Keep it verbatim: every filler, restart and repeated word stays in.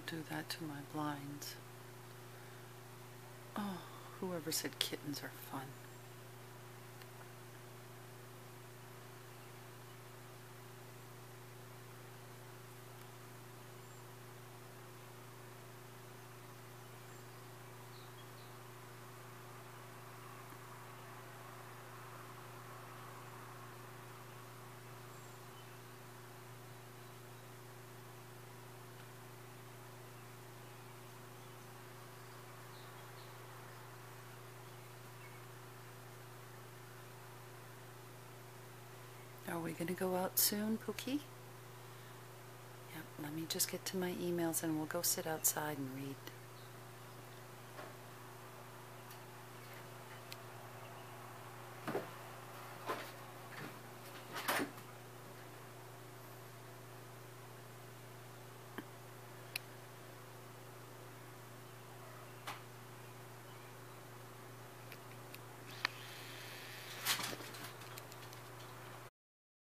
Don't do that to my blinds. Oh, whoever said kittens are fun. Are we going to go out soon, Pookie? Yep, let me just get to my emails and we'll go sit outside and read.